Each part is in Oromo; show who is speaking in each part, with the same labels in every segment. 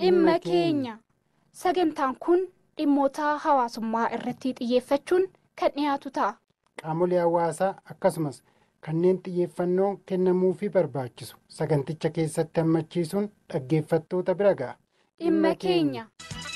Speaker 1: dhimma keenya. Sagantaan kun dhimmoota hawaasummaa irratti xiyyeeffachuun kan dhiyaatu ta'a.
Speaker 2: Qaamolee hawaasaa akkasumas kanneen xiyyeeffannoo kennamuufii barbaachisu saganticha keessatti hammachiisuun dhaggeeffattoota bira ga'a.
Speaker 1: Dhimma keenya.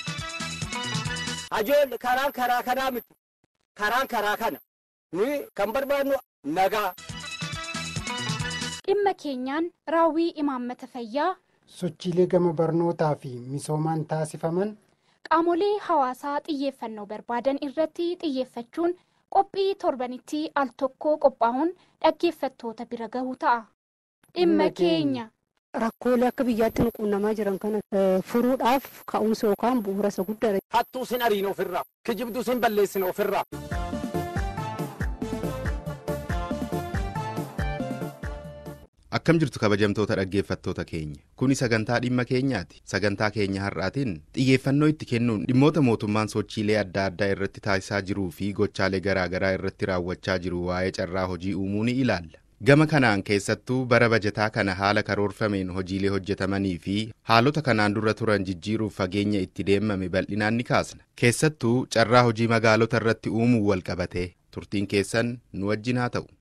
Speaker 3: Ajoollee karaa kanaa miti. Karaa kana. Ni kan barbaadnu nagaa.
Speaker 1: Dhimma keenyaan raawwii imaammata fayyaa.
Speaker 2: Sochiilee gama barnootaa fi misoomaan taasifaman.
Speaker 1: Qaamolee hawaasaa xiyyeeffannoo barbaadan irratti xiyyeeffachuun qophii torbanitti al tokko qophaa'uun dhaggeeffattoota bira gahuu ta'a. Dhimma keenya.
Speaker 4: Rakkoolee akka biyyaatti nu qunnamaa jiran kana furuudhaaf ka'umsa yookaan bu'uura isa guddaadha.
Speaker 3: Hattuu sin ariin ofirraa, kijibduu sin balleessin ofirraa.
Speaker 5: Akkam jirtu kabajamtoota dhaggeeffattoota keenya. Kuni sagantaa dhimma keenyaati. Sagantaa keenya har'aatiin xiyyeeffannoo itti kennuun dhimmoota mootummaan sochiilee adda addaa irratti taasisaa jiruu fi gochaalee garaagaraa irratti raawwachaa jiru waa'ee carraa hojii uumuu ni ilaalla. Gama kanaan keessattuu bara bajataa kana haala karoorfameen hojiilee hojjetamanii fi haalota kanaan dura turan jijjiiruuf fageenya itti deemame bal'inaan ni kaasna. Keessattuu carraa hojii magaalota irratti uumuu wal qabatee turtiin keessan nu wajjin haa ta'u.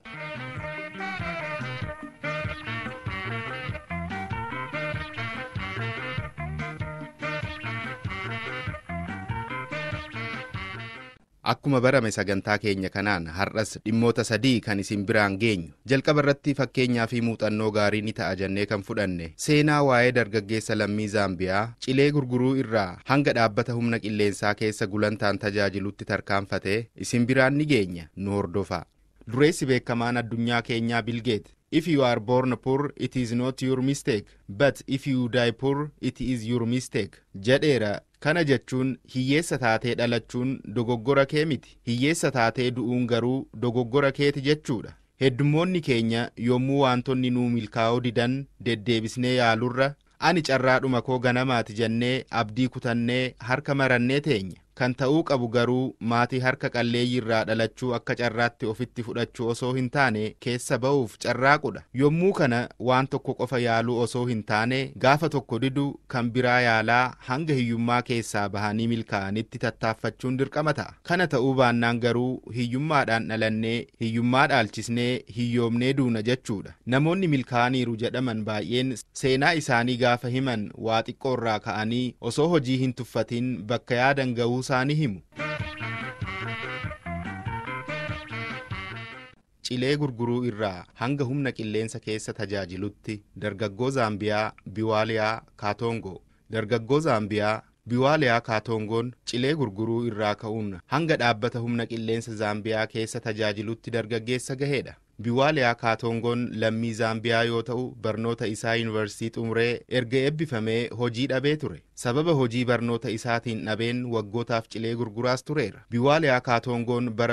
Speaker 5: Akkuma barame sagantaa keenya kanaan har'as dhimmoota sadii kan isin biraan geenyu. Jalqaba irratti fakkeenyaa fi muuxannoo gaarii ni ta'a jennee kan fudhanne seenaa waa'ee dargaggeessa lammii Zaambiyaa cilee gurguruu irraa hanga dhaabbata humna qilleensaa keessa gulantaan tajaajilutti tarkaanfatee isin biraan ni geenya nu hordofaa. Dureessi beekamaan addunyaa keenyaa Bill Gates, if you are born poor it is not your mistake, but if you die poor it is your mistake jedheera. Kana jechuun hiyyeessa taatee dhalachuun dogoggora kee miti. Hiyyeessa taatee du'uun garuu dogoggora keeti jechuudha. Heddummoonni keenya yommuu waantonni nuu milkaa'uu didan deddeebisnee yaalurra ani carraadhuma koo ganamaati jennee abdii kutannee harka marannee teenya. Kan ta'uu qabu garuu maatii harka qalleeyyii irraa dhalachuu akka carraatti ofitti fudhachuu osoo hin taane keessa ba'uuf carraaqudha. Yommuu kana waan tokko qofa yaaluu osoo hin taane gaafa tokko didu kan biraa yaalaa hanga hiyyummaa keessaa bahanii milkaa'anitti tattaaffachuun dirqama ta'a. Kana ta'uu baannaan garuu hiyyummaadhaan dhalannee hiyyummaa dhaalchisnee hiyyoomnee duuna jechuudha. Namoonni milkaa'aniiru jedhaman baay'een seenaa isaanii gaafa himan waa xiqqoo irraa ka'anii osoo hojii hin tuffatin bakka yaadan ga'uu isaanii himu. Cilee gurguruu irraa hanga humna qilleensa keessa tajaajilutti dargaggoo Zaambiyaa Biwaaliyaa Kaatongo. Dargaggoo Zaambiyaa Biwaaliyaa Kaatongoon cilee gurguruu irraa ka'uun hanga dhaabbata humna qilleensa Zaambiyaa keessa tajaajilutti dargaggeessa gaheedha. Biwaaliyaa Kaatongoon lammii Zaambiyaa yoo ta'u barnoota isaa yuunivarsiitii xumuree erga eebbifamee hojii dhabee ture. Sababa hojii barnoota isaatiin dhabeen waggootaaf cilee gurguraas tureera. Biwaaliyaa Kaatongoon bara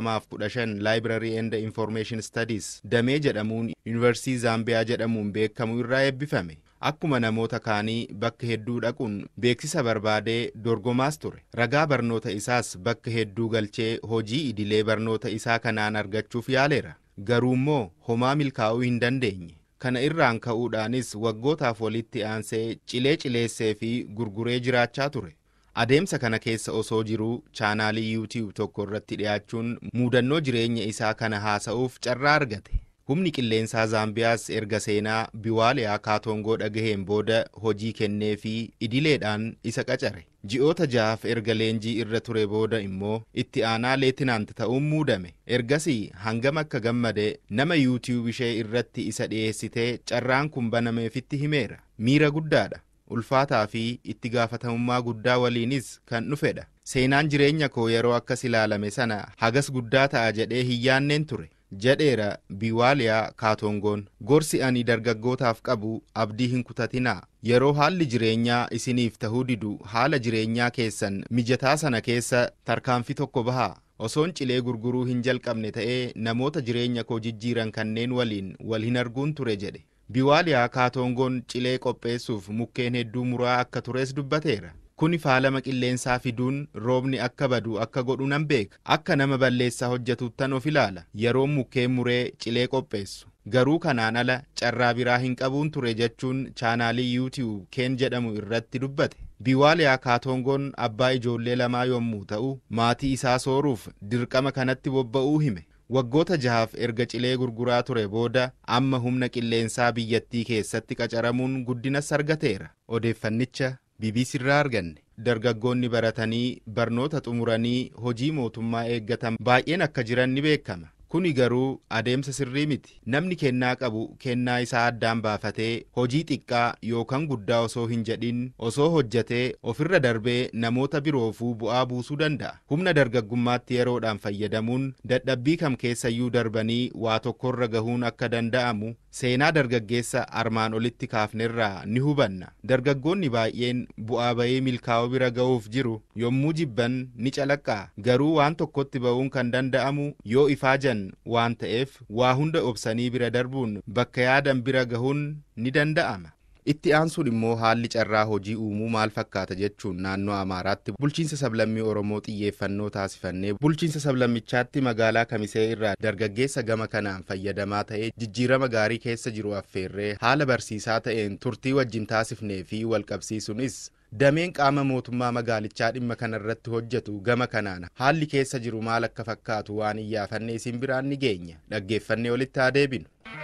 Speaker 5: 2015 Library and Information Studies damee jedhamuun yuunivarsiitii Zaambiyaa jedhamuun beekamu irraa eebbifame. Akkuma namoota kaanii bakka hedduu dhaquun beeksisa barbaadee dorgomaas ture. Ragaa barnoota isaas bakka hedduu galchee hojii idilee barnoota isaa kanaan argachuuf yaaleera. Garuu immoo homaa milkaa'uu hin dandeenye. Kana irraan ka'uudhaanis waggootaaf walitti aansee cileessee fi gurguree jiraachaa ture. Adeemsa kana keessa osoo jiruu chaanaalii YouTube tokko irratti dhiyaachuun muudannoo jireenya isaa kana haasa'uuf carraa argate. Humni qilleensaa Zaambiyaas erga seenaa Biwaaliyaa Kaatongoo dhagaheen booda hojii kennee fi idileedhaan isa qacare. Ji'oota 6 erga leenjii irra ture booda immoo itti aanaa leetinaant ta'uun muudame. Ergasii hangam akka gammade nama YouTube ishee irratti isa dhiyeessitee carraan kun banameefitti himeera. Miira guddaadha. Ulfaataa fi itti gaafatamummaa guddaa waliinis kan dhufedha. Seenaan jireenya koo yeroo akkas ilaalame sana hagas guddaa ta'a jedhee hin yaanneen ture. Jedheera Biwaaliyaa Kaatongoon. Gorsi ani dargaggootaaf qabu abdii hin kutatinaa. Yeroo haalli jireenyaa isiniif tahuu didu haala jireenyaa keessan mijataa sana keessa tarkaanfii tokko bahaa. Osoon cilee gurguruu hin jalqabne ta'ee namoota jireenya koo jijjiiran kanneen waliin wal hin arguun ture jedhe. Biwaaliyaa Kaatongoon cilee qopheessuuf mukkeen hedduu muraa akka tures dubbateera. Kuni faalama qilleensaa fiduun roobni akka badu akka godhu nan beeka. Akka nama balleessaa hojjetuttan of ilaala. Yeroo mukkeen muree cilee qopheessu. Garuu kanaan ala carraa biraa hin qabuun ture jechuun chaanaalii YouTube Ken jedhamu irratti dubbate. Biwaaliyaa Kaatongoon abbaa ijoollee lamaa yommuu ta'u maatii isaa sooruuf dirqama kanatti bobba'uu hime. Waggoota 6 erga cilee gurguraa ture booda amma humna qilleensaa biyyattii keessatti qacaramuun guddinas argateera. Odeeffannicha BBC irraa arganne. Dargaggoonni baratanii barnoota xumuranii hojii mootummaa eeggatan baay'een akka jiran ni beekama. Kuni garuu adeemsa sirrii miti. Namni kennaa qabu kennaa isaa addaan baafatee hojii xiqqaa yookaan guddaa osoo hin jedhin osoo hojjetee ofirra darbee namoota biroofuu bu'aa buusuu danda'a. Humna dargaggummaatti yeroodhaan fayyadamuun dadhabbii kam keessayyuu darbanii waa tokkorra gahuun akka danda'amu seenaa dargaggeessa armaan olitti kaafnerraa ni hubanna. Dargaggoonni baay'een bu'aa bahee milkaa'uu bira ga'uuf jiru yommuu jibban ni calaqqaa. Garuu waan tokkotti ba'uun kan danda'amu yoo ifaajan waan ta'eef waa hunda obsanii bira darbuun bakka yaadan bira gahuun ni danda'ama. Itti aansuun immoo haalli carraa hojii uumuu maal fakkaata jechuun naannoo Amaaraatti bulchiinsa sablammii Oromoo xiyyeeffannoo taasifannee bulchiinsa sablammichaatti magaalaa Kamisee irraa dargaggeessa gama kanaan fayyadamaa ta'ee jijjiirama gaarii keessa jiru affeerree haala barsiisaa ta'een turtii wajjin taasifnee fi walqabsiisuunis dameen qaama mootummaa magaalichaa dhimma kanarratti hojjetu gama kanaan haalli keessa jiru maal akka fakkaatu waan iyyaafannee isin biraan ni geenya. Dhaggeeffannee walitti haa deebinu.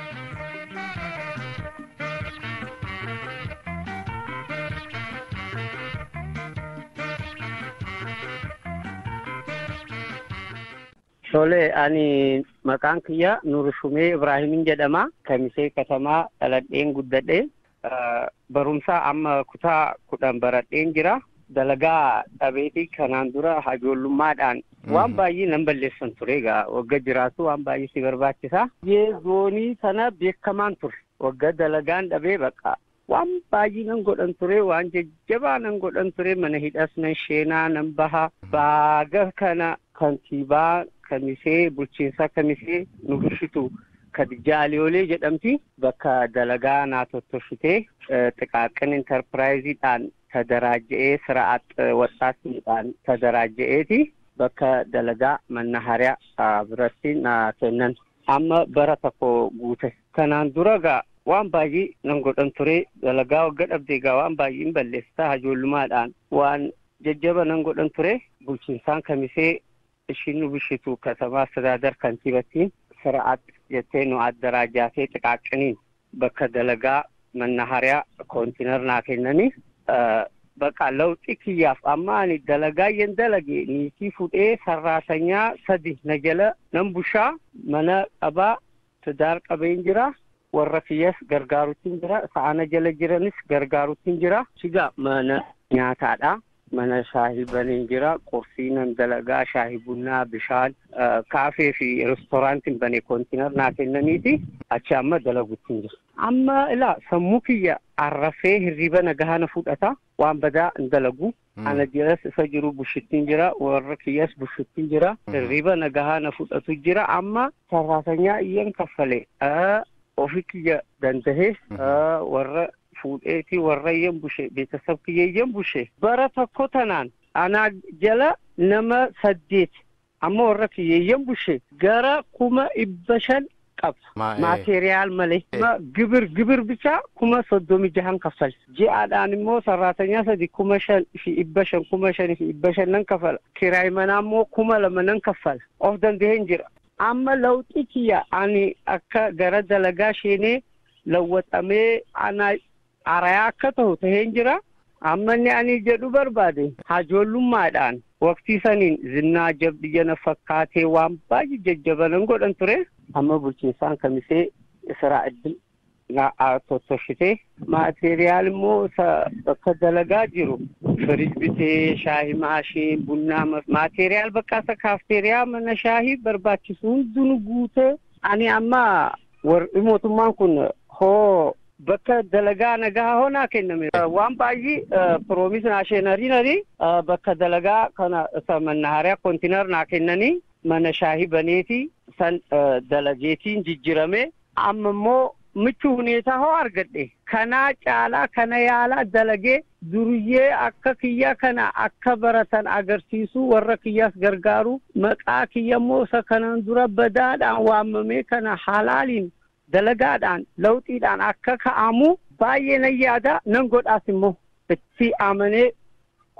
Speaker 3: Tole ani maqaan kiyya Nuurshumee Ibraahimin jedhama. Kamisee katamaa dhaladheen guddadhe. Barumsa amma kutaa 10 baradheen jira. Dalagaa dhabeetii kanaan dura hajoollummaadhaan waan baay'ee nan balleessan ture egaa wagga jiraatu waan baay'ee si barbaachisa. Zoonii sana beekamaan ture. Wagga dalagaan dhabee baqa waan baay'ee nan godhan ture waan jajjabaa nan godhan ture mana hidhas nan sheenaa nan baha baaga kana kantiibaa Kamisee bulchiinsa Kamisee nu bulchitu Kadijaaliyoolee jedhamti bakka dalagaa naa tottoshitee xiqqaaqan intarpiraayiziidhaan tadaraaja'ee sira'at wasaatiidhaan tadaraaja'eeti bakka dalagaa mannahariyaa biratti naa kennan amma bara tokko guute. Kanaan dura gaa waan baay'ee nan godhan ture dalagaa wagga dhabdee gaa waan baay'een balleessaa hajoollumaadhaan waan jajjaba nan godhan ture bulchiinsaan Kamisee ishiin nu bulchitu katamaa Astaadaadar kantiibattiin sira'at jettee nu addaraajatee xiqqaaqaniin bakka dalagaa mannahariyaa koontiinar naa kennanii bakka lawxii kiyyaaf amma ani dalagaa yen dalage niitii fudhee sarraasanyaa 3 na jala nan bushaa mana qabaa tidaar qabeen jira warra kiyyas gargaaruutiin jira sa'ana jala jiranis gargaaruutiin jira sigaa mana nyaataadha. Mana shaahii baneen jira qursii nan dalagaa shaahii bunnaa bishaan kaafee fi reestooraantiin banee koontiinar naa kennaniiti achi amma dalaguutiin jira. Amma ilaa sammuu kiyya arrafee hirriba nagahaa na fudhata waan badaa hin dalagu. Ana jiras isa jiru bushittiin jira warra kiyyas bushittiin jira hirriba nagahaa na fudhatu jira amma sarraasanyaa iyyan kaffalee ofii kiyya dandahee warra fuudheeti warra iyyan bushe beetasab kiyya iyyan bushe bara tokko tanaan anaa jala nama 8 amma warra kiyya iyyan bushe gara 500 qaba maateriyaal malee gibir bicha 36 kaffal ji'aadhaan immoo sarraasanyaa 3,500 nan kaffala kiraay manaa immoo 2,000 nan kaffala of danda'een jira amma lawxii kiyya ani akka gara dalagaa sheenee lawwaxamee ana arayaa akka ta'u taheen jira amma inni ani jedhu barbaade hajoollummaadhaan waqtii saniin zinnaa jabdiyya na fakkaatee waan baay'ee jajjabanan godhan ture amma bulchiinsaan Kamisee Israa Iddil na tottoshitee maateriyaal immoo bakka dalagaa jiru firiij bitee shaahii maashii bunnaa maateriyaal bakka isa kaafteeriyaa mana shaahii barbaachisu hunduu guute ani amma mootummaan kun hoo bakka dalagaa nagaa hoonaa kenname waan baay'ee piroomis naa sheenarii bakka dalagaa kana mannahariyaa koontiinar naa kennanii mana shaahii baneeti san dalageetiin jijjirame amma immoo michuu huneetaa hoo argadhe kanaa caalaa kana yaalaa dalagee duriyyee akka kiyya kana akka baratan agarsiisu warra kiyyaas gargaaru maqaa kiyya immoo isa kanan dura badaadhaan waamamee kana halaaliin dalagaadhaan lawxiidhaan akka ka'amu baay'ee nan yaada nan godhaas immoo itti amanee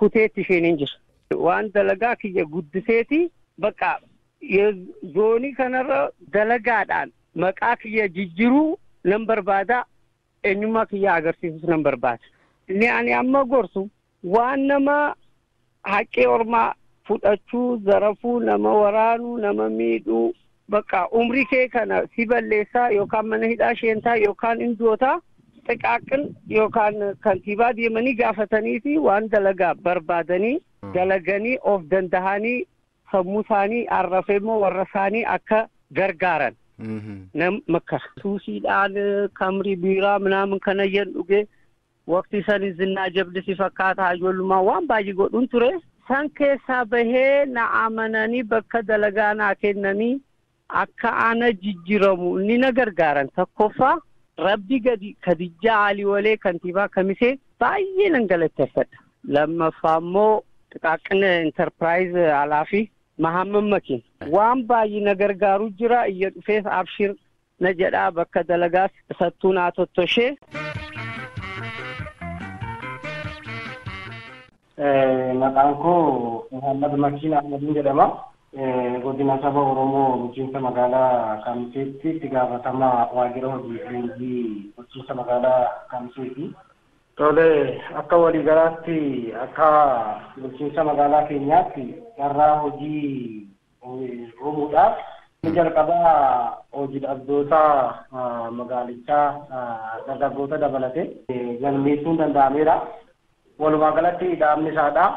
Speaker 3: kuteetti isheen hin jiru. Waan dalagaa kiyya guddiseeti bakka zoonii kanarra dalagaadhaan maqaa kiyya jijjiiruu nan barbaada, eenyummaa kiyya agarsiisus nan barbaada. Inni ani amma gorsu waan nama haqqee ormaa fudhachuu, zarafuu, nama waraanuu, nama miidhuu bakka umrii kee kana si balleessaa yookaan mana hidhaa sheentaa yookaan indootaa xiqqaaqin yookaan kantiibaa deemanii gaafatanii fi waan dalagaa barbaadanii dalaganii of dandahanii sammuu isaanii arrafee immoo warra isaanii akka gargaaran nam makkara. Suusiidhaan kamrii biiraa ምናምን kana yen dhuge waqtii sanii zinnaa jabdisi fakkaata hayyollumaa waan baay'ee godhuun ture. San keessaa bahee na amananii bakka dalagaa naa kennanii akka ana jijjiiramu inni na gargaaran. Tokkoffaa Rabbi gadi Khadijaa Alii Walee kantiibaa Kamisee baay'ee nan galateeffadha. Lammaffaa immoo xiqqaaqina enterprise alaafi Mahammad Makin waan baay'ee na gargaaru jira. Iyya dhufees abshir na jedhaa bakka dalagaas sattuu naa tottoshee.
Speaker 6: Maqaan koo Muhammad Makin Ahmadin jedhama. Godina saba Oromoo bulchiinsa magaalaa Kamiseetti itti gaafatamaa waajjira hojii bulchiinsa magaalaa Kamiseeti. Tole akka waliigalaatti akka bulchiinsa magaalaa keenyaatti carraa hojii uumuudhaaf ni jalqabaa hojii dhabdoota magaalichaa dargaggoota dabalate galmeessuun danda'ameera. Walumaa galatti dhaabni isaadha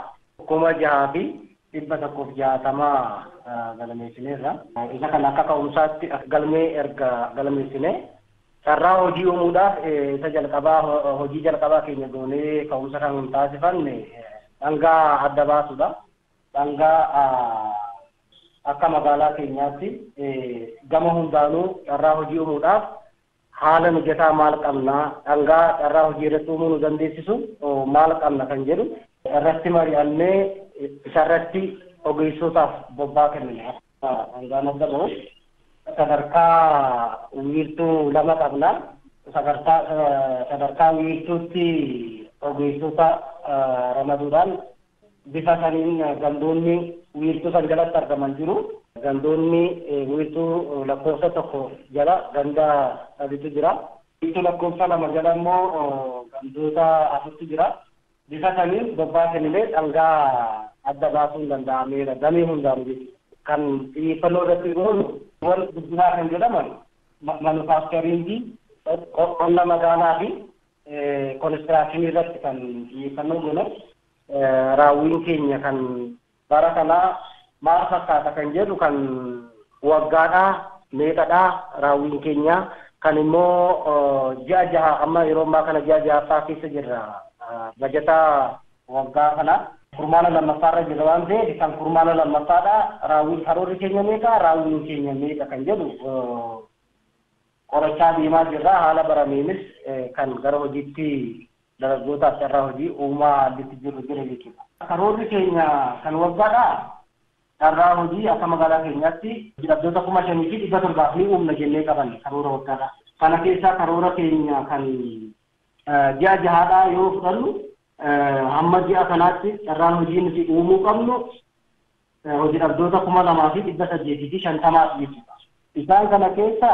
Speaker 6: 6,160 galmeessineerra. Isa kan akka ka'umsaatti galmee erga galmeessine carraa hojii uumuudhaaf isa jalqabaa hojii jalqabaa keenya goonee ka'umsa kan taasifanne dhangaa adda baasuudha. Dhangaa akka magaalaa keenyaatti gama hundaanuu carraa hojii uumuudhaaf haala mijataa maal qabna, dhangaa carraa hojii irratti uumuu nu dandeessisu maal qabna kan jedhu irratti mari'annee isarratti ogeessotaaf bobbaa kennina. Dhangaan adda bahu sadarkaa wiirtuu 2 qabna. Sadarkaa wiirtuutti ogeessota ramaduudhaan bifa saniin gandoonni wiirtuu san jalatti argaman jiru. Gandoonni wiirtuu lakkoofsa 1 jala ganda 3tu jira. Wiirtuu lakkoofsa 2 jala immoo gandoota 4tu jira. Bifa saniin bobbaa kennilee dhangaa adda baasuun danda'ameera. Damee hundaanu jechuudha. Kan xiyyeeffannoo irratti goonu wal guddinaa kan jedhaman manufaaktariingii, qonna magaalaa fi konistiraakshini irratti kan xiyyeeffannoo goonu. Raawwiin keenya kan bara kanaa maal fakkaata kan jedhu kan waggaadhaa meeqadhaa raawwiin keenya kan immoo ji'a 6 amma yeroo ammaa kana ji'a 6ffaa keessa jirra. Bajataa waggaa kana kurmaana lammaffaarra jira waan ta'eef kan kurmaana lammaffaadha. Raawwiin karoorri keenya meeqa, raawwiin keenya meeqa kan jedhu qorachaa deemaa jirra. Haala barameenis kan gara hojiitti dargaggootaaf carraa hojii uumaa additti jiru jira jechuudha. Karoorri keenya kan waggaadha. Carraa hojii akka magaalaa keenyaatti dhabdoota 5,700 ni uumna jennee qaban karoora waggaadha. Kana keessaa karoora keenya kan ji'a 6dhaa yoo fudhannu hamma ji'a kanaatti carraan hojii nuti uumuu qabnu hojii dhabdoota 2,850 jechuudha. Isaan kana keessa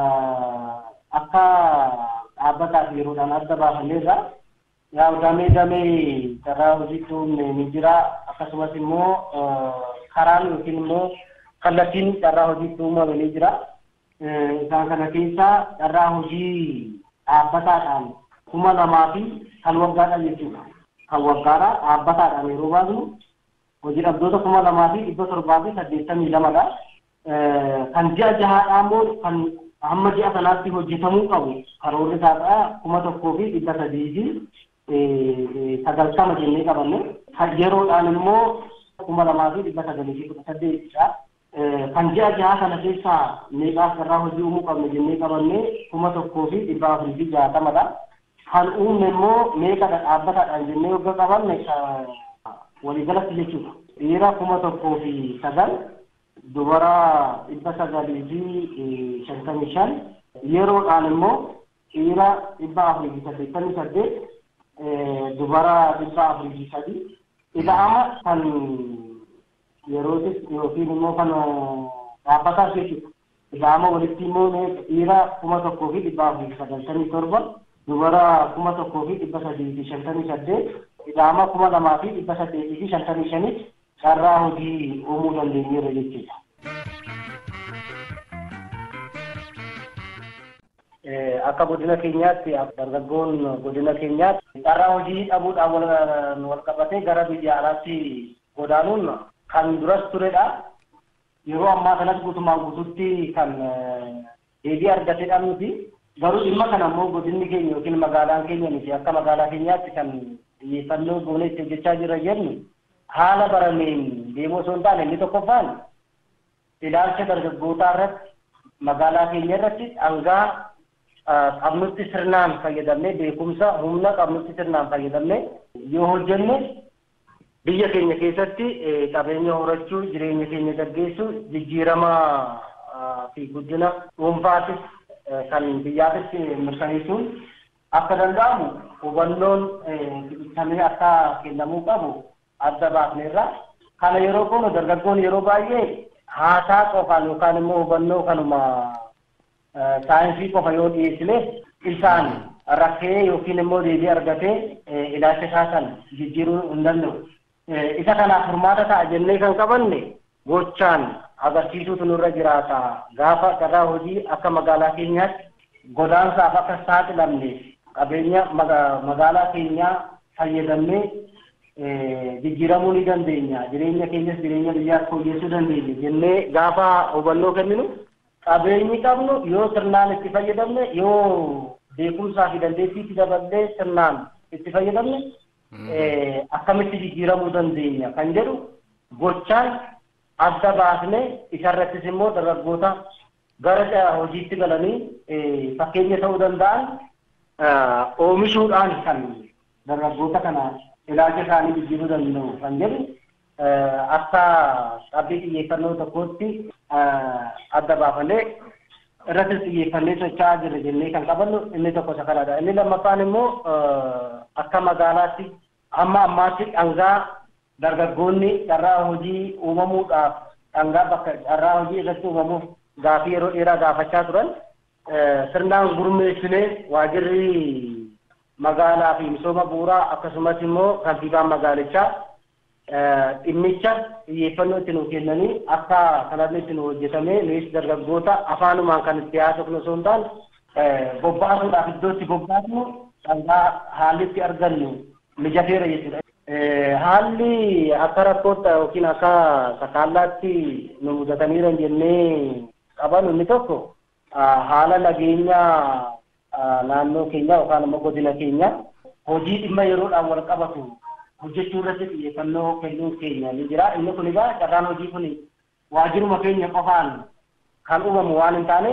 Speaker 6: akka dhaabbataaf yeroodhaan adda baafanneerra yaa damee carraa hojiitti uumne ni jira. Akkasumas immoo karaan yookiin immoo kallattiin carraa hojiitti uumame ni jira. Isaan kana keessa carraa hojii dhaabbataadhaan 2,000 kan waggaadha jechuudha. Kan waggaadha dhaabbataadhaan yeroo baasnu hojii dhabdoota 2,782dha. Kan ji'a 6dhaa immoo kan hamma ji'a kanaatti hojjetamuu qabu karoorri isaadha 1,390 jennee qabanne. Yeroodhaan immoo 2,918dha. Kan ji'a 6 kana keessaa meeqaaf carraa hojii uumuu qabne jennee qabanne 1,460dha. Kan uumne immoo meeqadha dhaabbataadhaan jennee wagga qabanne waliigalatti jechuudha. Dhiira 1,009, dubara 955, yeroodhaan immoo dhiira 488, dubara 403, Ila'ama kan yerootis yookiin immoo kan dhaabbataa jechuudha. Ila'ama walitti immoo dhiira 1,497 dubara 1,358 ila'ama 2,855 carraa hojii uumuu dandeenyeera jechuudha. Akka godina keenyaatti dargaggoon godina keenyaatti carraa hojii dhabuudhaan wal qabatee gara biyya alaatti godaanuun kan duras turedha. Yeroo ammaa kanas guutumaan guututti kan deebii argatedha nuti. Garuu dhimma kana immoo godinni keenya yookiin magaalaan keenya miti akka magaalaa keenyaatti kan xiyyeeffannoo goonee itti hojjechaa jirra jennu haala barameen deemuu osoo hin taane inni tokkoffaan ilaalcha dargaggootaa irratti magaalaa keenya irratti dhangaa qabnutti sirnaan fayyadamnee beekumsa humna qabnutti sirnaan fayyadamnee yoo hojjenne biyya keenya keessatti qabeenya horachuu jireenya keenya gaggeessuu jijjiirama fi guddina dhuunfaatis kan biyyaafis mirkaneessuun akka danda'amu hubannoon fixamee akka kennamuu qabu adda baafneerra. Kana yeroo kun dargaggoon yeroo baay'ee haasaa qofaan yookaan immoo hubannoo kanuma saayinsii qofa yoo dhiyeessine isaan rakkee yookiin immoo deebii argatee ilaalcha isaa sana jijjiiruu hin danda'u. Isa kanaaf furmaata ta'a jennee kan qabanne gochaan agarsiisuutu nurra jiraata. Gaafa carraa hojii akka magaalaa keenyaatti godaansaaf akka saaxilamneef qabeenya magaalaa keenyaa fayyadamnee jijjiiramuu ni dandeenya. Jireenya keenyas jireenya biyyaas fooyyessuu dandeenya jennee gaafa hubannoo kenninu qabeenyi qabnu yoo sirnaan itti fayyadamne yoo beekumsaa fi dandeettii itti daballee sirnaan itti fayyadamne akkamitti jijjiiramuu dandeenya kan jedhu gochaan adda baasne isarrattis immoo dargaggoota gara hojiitti galanii fakkeenya ta'uu danda'an oomishuudhaan kan dargaggoota kana ilaalcha isaanii jijjiiruu danda'u kan jedhu akka qabbii xiyyeeffannoo tokkootti adda baafannee irratti xiyyeeffannee socho'aa jirra jennee kan qabannu inni tokko isa kanaadha. Inni lammaffaan immoo akka magaalaatti amma ammaatti dhangaa dargaggoonni carraa hojii uumamuudhaaf dhangaa bakka carraa hojii irratti uumamuuf gaafii yeroo dheeraa gaafachaa turan sirnaan gurmeessinee waajirri magaalaa fi misooma bu'uuraa akkasumas immoo kantiibaan magaalichaa dhimmicha xiyyeeffannoo itti nuuf kennanii akka kanarra itti nu hojjetamee nuyi dargaggoota afaanumaan kan itti haasofnu osoo hin taane bobbaasuudhaaf iddoo itti bobbaasnu dhangaa haalli itti argannu mijateera jechuudha. Haalli akka rakkootti yookiin akka sakaallaatti nu mudataniiran jennee qaban inni tokko haala nageenya naannoo keenya yookaan immoo godina keenya hojii dhimma yeroodhaan wal qabatu hojjechuu irratti xiyyeeffannoo kennuun keenya ni jira. Inni kun egaa carraan hojii kun waajiruma keenya qofaan kan uumamu waan hin taane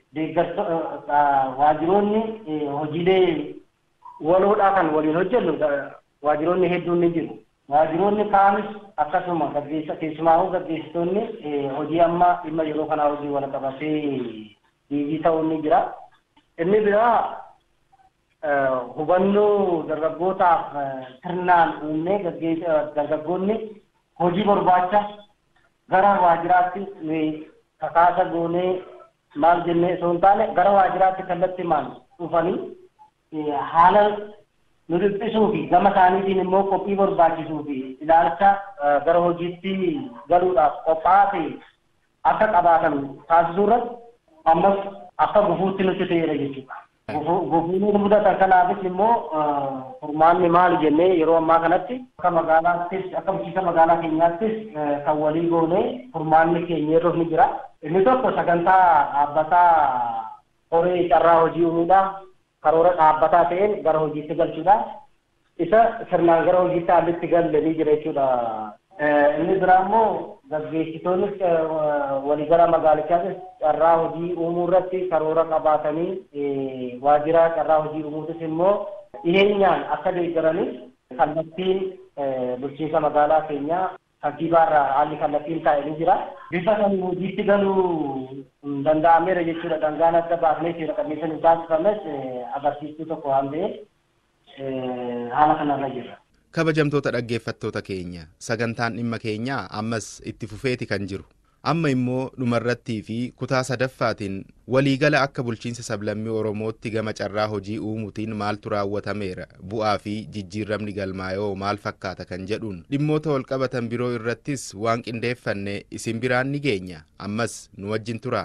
Speaker 6: waajiroonni hojiilee waloodhaa kan waliin hojjennu waajiroonni hedduun ni jiru. Waajiroonni kaanis akkasuma keessumaa gaggeessitoonni hojii amma dhimma yeroo kanaa hojii wal qabatee dhiigii ta'uun ni jira. Inni biraa hubannoo dargaggootaaf sirnaan uumnee dargaggoonni hojii barbaacha gara waajjiraatti kakaasa goonee maal jennee osoo hin taane gara waajjiraatti kallattii maal dhufanii haala nu dhiphisuu fi gama isaaniitiin immoo qophii barbaachisuu fi ilaalcha gara hojiitti galuudhaaf qophaa'aa ta'e akka qabaatan taasisuu irratti ammas akka gufuutti nutti ta'eera jechuudha. Gufuun mudatan kanaafis immoo furmaanni maali jennee yeroo ammaa kanatti akka magaalaattis akka bulchiinsa magaalaa keenyaattis kan walii goonee furmaanni keenya irra ni jira. Inni tokko sagantaa dhaabbataa horee carraa hojii uumuudhaan karoora dhaabbataa ta'een gara hojiitti galchuudha. Isa sirnaan gara hojiitti haallitti galle ni jira jechuudha. Inni biraa immoo gaggeessitoonnis waliigala magaalichaattis carraa hojii uumuu irratti karoora qabaatanii waajjira carraa hojii uumuutis immoo dhiheenyaan akka deeggaraniif kallattiin bulchiinsa magaalaa keenyaa kantiibaarraa haalli kallattiin taa'ee ni jira. Bifa kan hojiitti galuu danda'ameera jechuudha. Dhangaan adda baafnee seera qabeessa nu taasifames agarsiistuu tokko waan ta'eef haala kanarra jira.
Speaker 5: Kabajamtoota dhaggeeffattoota keenya sagantaan dhimma keenyaa ammas itti fufeeti kan jiru. Amma immoo dhumarrattii fi kutaa sadaffaatiin waliigala akka bulchiinsa sablammii Oromootti gama carraa hojii uumuutiin maaltu raawwatameera bu'aa fi jijjiiramni galmaa'oo maal fakkaata kan jedhuun dhimmoota wal qabatan biroo irrattis waan qindeeffanne isin biraan ni geenya. Ammas nu wajjin tura.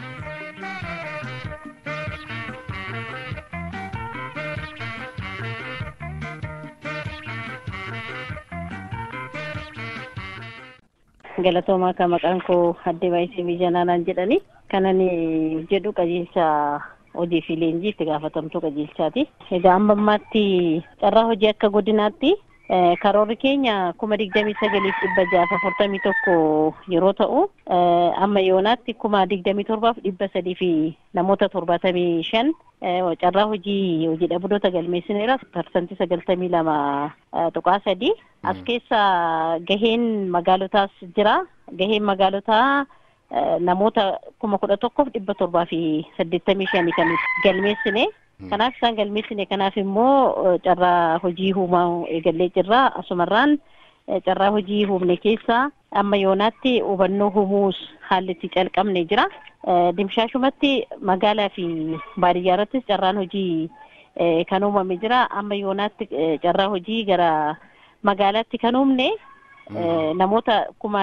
Speaker 7: Galatoomaa kan maqaan koo Addee Baay'isee Mijanaan jedhani. Kanan jedhu qajeelcha hojii fi leenjii itti gaafatamtuu qajeelchaati. Egaa amma ammaatti carraa hojii akka godinaatti karoorri keenya 29,641 yeroo ta'u amma yoonaatti 27,300 fi namoota 75 carraa hojii dhabdoota galmeessineera parsantii 92.3. As keessa gaheen magaalotaas jira. Gaheen magaalotaa namoota 11,785 kan galmeessine. Kanaaf isaan galmeessine kanaaf immoo carraa hojii uumaa eegallee jirra. Asumarraan carraa hojii uumne keessa amma yoonaatti hubannoo uumuus haalli itti calqabne jira. Dimshaashumatti magaalaa fi baadiyyaa irrattis carraan hojii kan uumame jira. Amma yoonaatti carraa hojii gara magaalaatti kan uumne namoota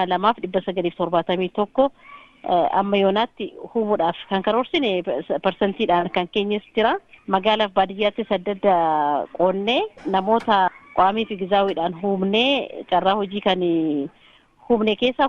Speaker 7: 2,971 amma yoonaatti uumuudhaaf kan karoorsine parsantiidhaan kan keenyas jira. Magaalaaf baadiyyaattis adda adda qoonnee namoota qaamii fi gizaawiidhaan uumnee carraa hojii kan uumne keessaa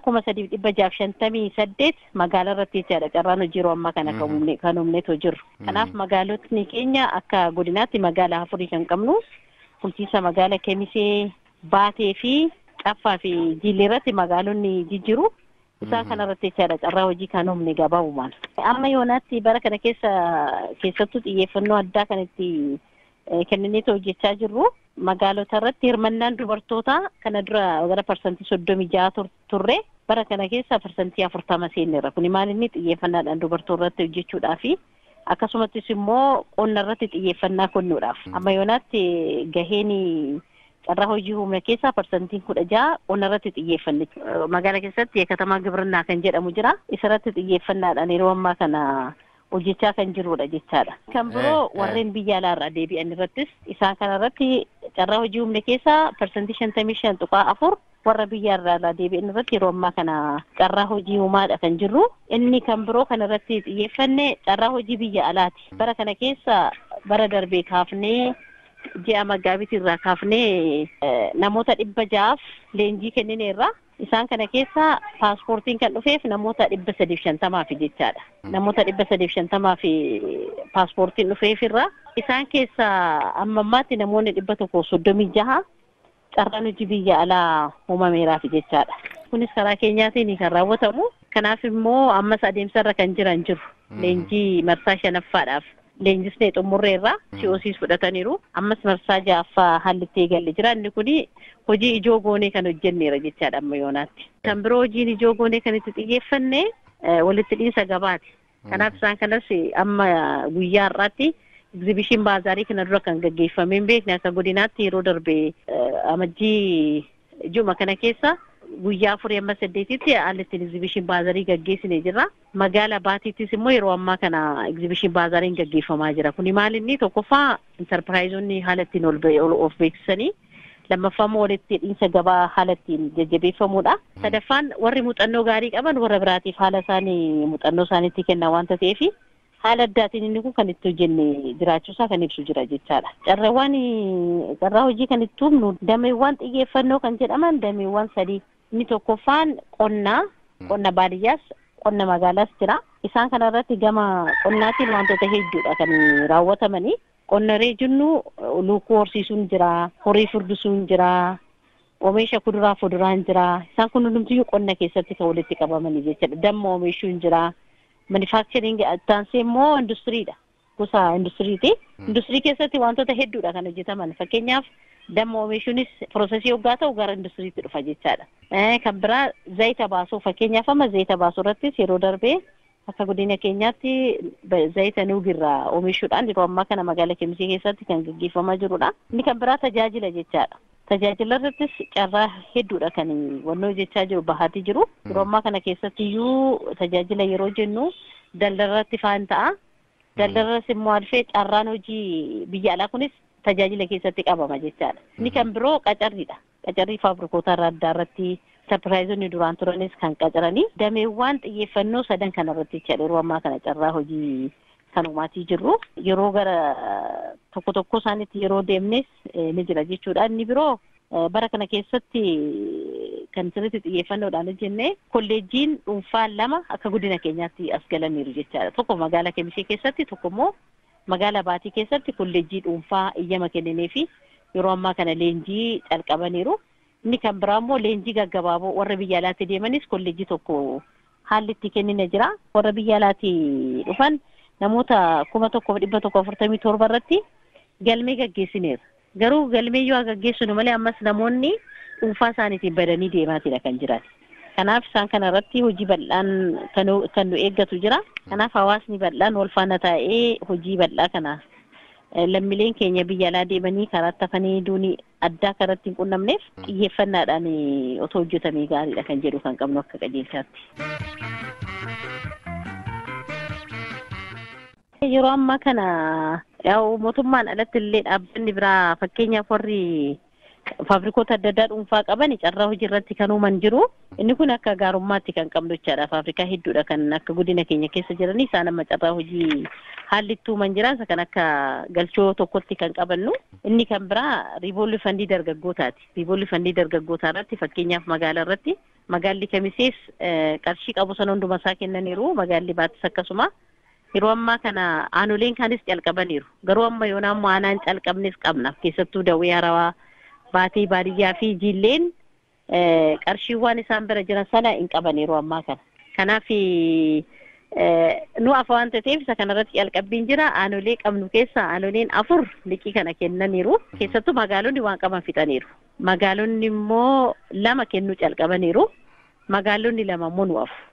Speaker 7: 3,658 magaalaa irratti jechaadha. Carraan hojii yeroo ammaa kana kan uumneetoo jiru. Kanaaf magaalotni keenya akka godinaatti magaalaa 4 kan qabnu bulchiinsa magaalaa Kemisee, Baatee fi Caffaa fi Jillee irratti magaalonni jijjiru. Isaan kanarratti jechaadha carraa hojii kan uumne gabaabumaan. Amma yoonaatti bara kana keessattuu xiyyeeffannoo addaa kan itti kennineetoo hojjechaa jirru magaalota irratti hirmannaan dubartootaa kana dura gara parsantii 36 turre bara kana keessa parsantii 40 seenneerra. Kuni maal inni xiyyeeffannaadhaan dubartoota irratti hojjechuudhaaf akkasumattis immoo qonna irratti xiyyeeffannaa kennuudhaaf. Amma yoonaatti gaheen carraa hojii uumne keessaa parsantiin 16 qonna irratti xiyyeeffanne. Magaalaa keessatti katamaa gibirnaa kan jedhamu jira. Isarratti xiyyeeffannaadhaan yeroo ammaa kana hojjechaa kan jirudha jechaadha. Kan biroo warreen biyya alaarraa deebi'an irrattis isaan kanarratti carraa hojii uumne keessaa parsantii 55.4 warra biyya alaarraa deebi'an irratti yeroo ammaa kana carraa hojii uumaadha kan jirru. Inni kan biroo kanarratti xiyyeeffanne carraa hojii biyya alaati. Bara kana keessa bara darbee kaafnee ji'a Maggaabit irraa kaafnee namoota 600 leenjii kennineerra. Isaan kana keessa paaspoortiin kan dhufeef namoota 350 jechaadha. Namoota 350 fi paaspoortiin dhufeefirra. Isaan keessa amma ammaatti namoonni 136 carraan hojii biyya alaa uumameeraaf jechaadha. Kunis karaa keenyaatiin kan raawwatamu. Kanaaf immoo ammas adeemsarra kan jiran jiru. Leenjii marsaa 5ffaadhaaf. Leenjisnee xumurreerra COCs fudhataniiru. Ammas marsaa 6ffaa haalli itti eegalle jira. Inni kuni hojii ijoo goonee kan hojjenneera jechaadha amma yoonaatti. Kan biroo hojiin ijoo goonee kan itti xiyyeeffanne walitti dhiinsa gabaati. Kanaaf isaan kanas amma guyyaa har'aatti egzibishin baazaarii kana dura kan gaggeeffamee hin beekne akka godinaatti yeroo darbe amajjii juma kana keessa guyyaa 4-8tti haalli ittiin egzibishin baazarii gaggeessinee jirra. Magaalaa Baatiittis immoo yeroo ammaa kana egzibishin baazaariin gaggeeffamaa jira. Kuni maal inni tokkoffaa intarpiraayizonni haala ittiin of beeksisanii lammaffaa immoo walitti dhiinsa gabaa haala ittiin jajjabeeffamuudha. Sadaffaan warri muuxannoo gaarii qaban warra biraatiif haala isaanii muuxannoo isaaniitti kenna waanta ta'eef haala addaatiin inni kun kan itti hojjenne jiraachuusaa kan ibsu jira jechaadha. Carraa hojii kan itti humnu dameewwan xiyyeeffannoo kan jedhaman dameewwan 3. Inni tokkoffaan qonna baadiyyaas qonna magaalaas jira. Isaan kanarratti gama qonnaatiin wantoota hedduudha kan raawwatamanii. Qonna jennu lukkuu horsiisuun jira, horii furdisuun jira, oomisha kuduraa fuduraan jira. Isaan kun hundumtiyyuu qonna keessatti kan walitti qabamanii jechuudha. Damma oomishuun jira. Manufacturing attaansee immoo industiriidha. Gosa industiriiti. Industirii keessatti wantoota hedduudha kan hojjetaman. Fakkeenyaaf damma oomishuunis piroosesii hoggaa ta'u gara industiriitti dhufa jechaadha. Kan biraa zayita baasuu fakkeenyaaf amma zayita baasuu irrattis yeroo darbee akka godina keenyaatti zayita nuugirraa oomishuudhaan yeroo ammaa kana magaalaa Kemisee keessatti kan gaggeeffamaa jirudha. Inni kan biraa tajaajila jechaadha. tajaajila irrattis carraa hedduudha kan wannoo jechaa jiru bahaati jiru. Yeroo ammaa kana keessatti iyyuu tajaajila yeroo jennu daldalatti faan ta'a. Daldalatti immoo alfee carraan hojii biyya alaa kunis tajaajila keessatti qabama jechaadha. Inni kan biroo qacarriidha. Qacarrii faabrikoota adda irratti enterpiraayizonni duraan turanis kan qacaranii dameewwan xiyyeeffannoo sadan kanarratti jechaadha. Yeroo ammaa kana carraa hojii kanumaatii jirru yeroo gara tokko isaaniitti yeroo deemnes ni jira jechuudha. Inni biroo bara kana keessatti kan sirriitti xiyyeeffannoodhaan jennee kolleejjiin dhuunfaa lama akka guddina keenyaatti as galaniiru jechaadha. Tokko magaalaa Kemisee keessatti, tokko immoo magaalaa Baatii keessatti kolleejjii dhuunfaa iyyama kennanii fi yeroo ammaa kana leenjii calqabaniiru. Inni kan biraa immoo leenjii gaggabaaboo warra biyya alaatti deemanis kolleejjii tokko haalli itti kennine jira. Warra biyya alaatti dhufan namoota 1147 irratti galmee gaggeessineera. Garuu galmee yoo gaggeessinu malee ammas namoonni dhuunfaa isaaniitiin badanii deemaatidha kan jiran. Kanaaf isaan kana irratti hojii bal'aan kan nu eeggatu jira. Kanaaf hawaasni bal'aan wal faana taa'ee hojii bal'aa kana lammiileen keenya biyya alaa deemanii karaa tafanii duunii addaa karatti hin qunnamneef xiyyeeffannaadhaan otoo hojjetamee gaariidha kan jedhu kan qabnu akka qajeelchaatti. Yeroo ammaa kana mootummaan alatti illee dhaabbanni biraa fakkeenyaaf warri faabrikoota adda addaa dhuunfaa qaban carraa hojii irratti kan uuman jiru. Inni kun akka gaarummaatti kan qabnu jechaadha. Faabrikaa hedduudha kan akka guddina keenya keessa jiranii isaan amma carraa hojii haalli itti uuman jiraansa kan akka galchoo tokkotti kan qabannu. Inni kan biraa riiboolli fandii dargaggootaati. Riiboolli fandii dargaggootaa irratti fakkeenyaaf magaalaa irratti magaalli Kamisees qarshii qabu sana hunduma isaa kennaniiru. Magaalli Baatis akkasuma. Yeroo ammaa kana aanoleen kaanis calqabaniiru. Garuu amma yoonaa immoo aanaan calqabnes qabna. Keessattuu Dawwee Harawaa, Baatii Baadiyyaa fi Jilleen qarshiiwwan isaan bira jiran sana hin qaban yeroo ammaa kana. Kanaaf nu afa waan ta'eef isa kanarratti calqabbiin jira. Aanolee qabnu keessa aanoleen 4 liqii kana kennaniiru. Keessattuu magaalonni waan qaban fixaniiru. Magaalonni immoo 2 kennuu calqabaniiru. Magaalonni 2 immoo nu afu.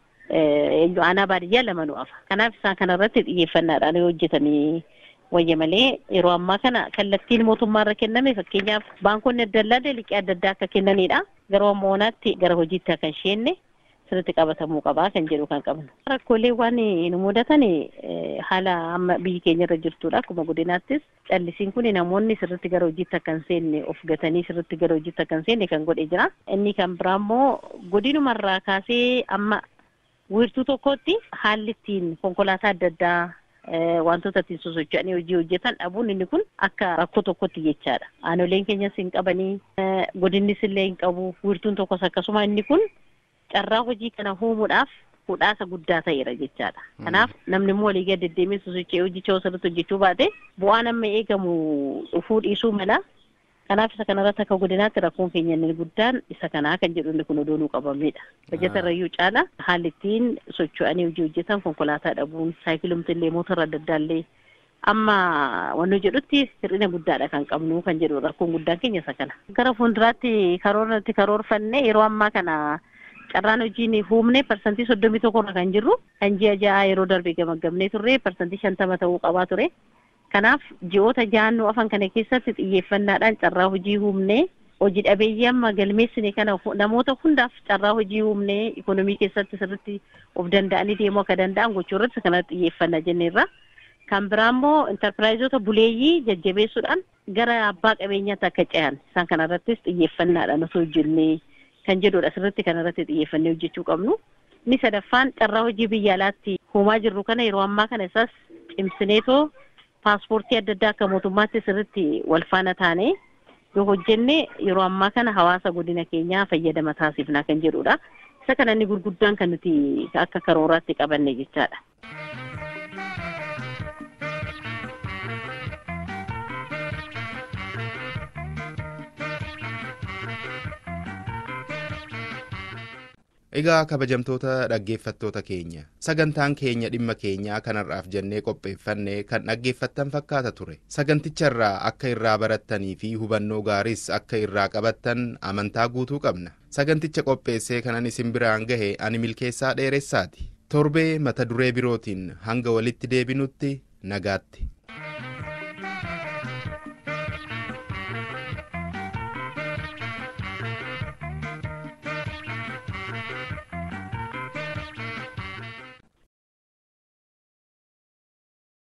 Speaker 7: Aanaa baadiyyaa 2 nu afa. Kanaaf isaan kanarratti xiyyeeffannaadhaan hojjetamee wayya malee yeroo ammaa kana kallattiin mootummaarra kenname fakkeenyaaf baankonni adda addaa liqii adda addaa akka kennanidha. Garuu ammoonatti gara hojiitti akka hin seenne sirriitti qabatamuu qabaa kan jedhu kan qabnu. Rakkoolee waan nu mudatan haala amma biyyi keenya irra jirtudha. Akkuma godinaattis callisiin kun namoonni sirriitti gara hojiitti akka hin seenne of gatanii sirriitti gara hojiitti akka hin seenne kan godhee jira. Inni kan biraa immoo godinumarraa kaasee amma wiirtuu tokkotti haalli ittiin konkolaataa adda addaa wantoota ittiin sosocho'anii hojii hojjetan dhabuun inni kun akka rakkoo tokkotti jechaadha. Aanoleen keenyas hin qabanii godinnis illee hin qabu. Wiirtuun tokkos akkasuma inni kun carraa hojii kana uumuudhaaf hudhaasa guddaa ta'eera jechaadha. Kanaaf namni immoo walii gad deddeemee sosocho'ee hojicha osirratti hojjechuu baate bu'aan amma eegamu dhufuu dhiisuu mala. Kanaaf isa kanarratti akka godinaatti rakkoon keenya inni guddaan isa kanaa kan jedhu inni kun odoonuu qabamedha. Bajata irrayyuu caala haalli ittiin socho'anii hojii hojjetan konkolaataa dhabuun saayikilumti illee motora adda addaa illee amma wanni jedhutti hir'ina guddaadha kan qabnu kan jedhu rakkoon guddaan keenya isa kana. Gara fuulduraatti karoorfanne yeroo ammaa kana carraan hojiin uumne parsantii 31 irra kan jirru kan ji'a ja'a yeroo darbe gamaggamnee turre parsantii 50 ta'uu qabaa ture. Kanaaf ji'oota jaannoo afan kana keessatti xiyyeeffannaadhaan carraa hojii uumnee hojii dhabeeyyii amma galmeessine kana namoota hundaaf carraa hojii uumnee ikonomii keessatti sirriitti of danda'anii deemuu akka danda'an gochuu irratti kanatti xiyyeeffannaa jenneerra. Kan biraa immoo enterpiraayizoota buleeyyii jajjabeessuudhaan gara abbaa qabeenyaatti akka ce'an isaan kanarrattis xiyyeeffannaadhaan osoo hojjennee kan jedhudha. Sirriitti kanarratti xiyyeeffannee hojjechuu qabnu. Inni sadaffaan carraa hojii biyya alaatti uumaa jirru kana yeroo ammaa kana isaas cimsineetoo paaspoortii adda addaa akka mootummaatti sirriitti wal faana taane yoo hojjenne yeroo ammaa kana hawaasa godina keenyaa fayyadama taasifnaa kan jedhudha. Isa kana inni gurguddaan kan nuti akka karooraatti qabanne jechaadha.
Speaker 5: Egaa kabajamtoota dhaggeeffattoota keenya sagantaan keenya dhimma keenyaa kanarraaf jennee qopheeffannee kan dhaggeeffattan fakkaata ture. Saganticharraa akka irraa barattanii fi hubannoo gaariis akka irraa qabattan amantaa guutuu qabna. Saganticha qopheessee kanan isin biraan gahe ani Milkeessaa Dheeressaati. Torbee mata duree birootiin hanga walitti deebinutti nagaatti.